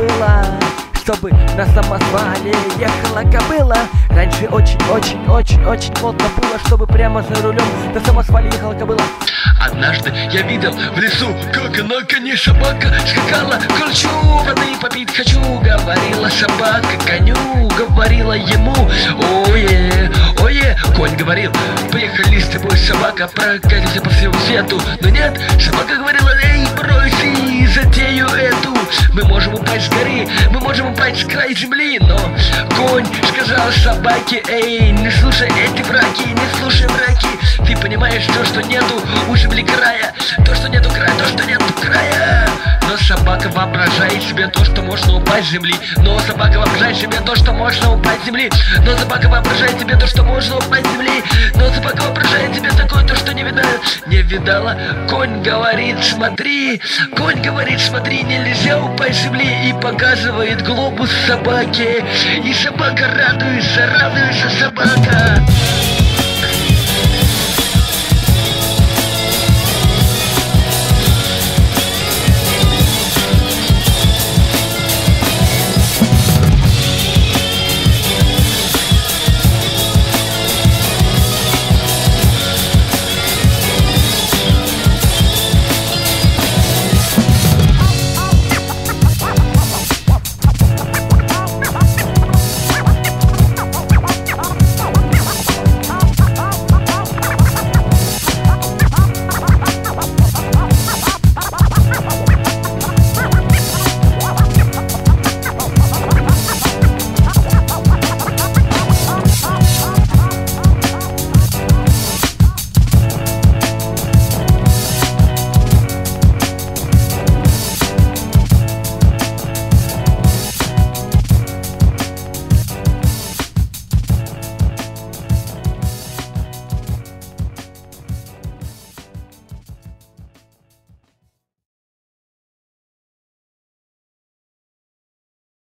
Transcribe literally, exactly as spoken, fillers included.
было, чтобы на самосвале ехала кобыла. Раньше очень-очень-очень-очень модно было, чтобы прямо за рулем на самосвале ехала кобыла. Однажды я видел в лесу, как на коне собака скакала. Хочу воды попить, хочу, говорила собака коню, говорила ему. Ое, ое, конь говорил, поехали с тобой, собака, прокатимся по всему свету. Но нет, собака говорила, эй, брось затею эту. Мы можем упасть с горы, мы можем упасть с края земли. Но конь сказал собаке, эй, не слушай эти враки, не слушай враки. Ты понимаешь то, что нету у земли края, то, что нету края, то, что нету края. Но собака воображает себе то, что можно упасть с земли. Но собака воображает себе то, что можно упасть с земли. Но собака воображает себе то, что можно упасть с земли. Но собака воображает себе такое, то, что не видала, не видала. Конь говорит, смотри, конь говорит, смотри, нельзя упасть с земли. И показывает глобус собаке. И собака радуется, радуется собака.